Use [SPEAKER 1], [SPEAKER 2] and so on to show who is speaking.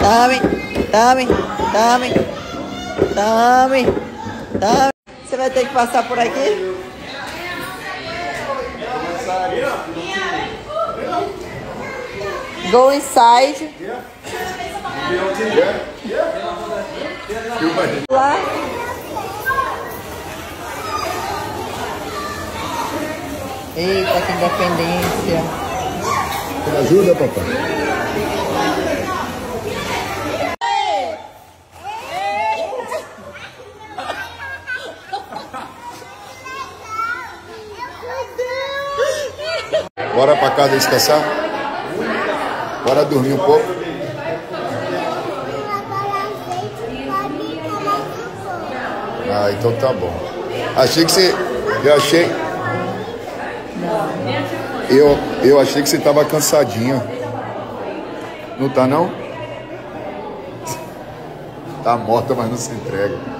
[SPEAKER 1] Tome, tome, tome, tome, tome. Você vai ter que passar por aqui? Go inside. Lá. Eita, que independência.
[SPEAKER 2] Me ajuda, papai. Bora pra casa descansar? Bora dormir um pouco? Ah, então tá bom. Achei que você... Eu achei que você tava cansadinha. Não tá, não? Tá morta, mas não se entrega.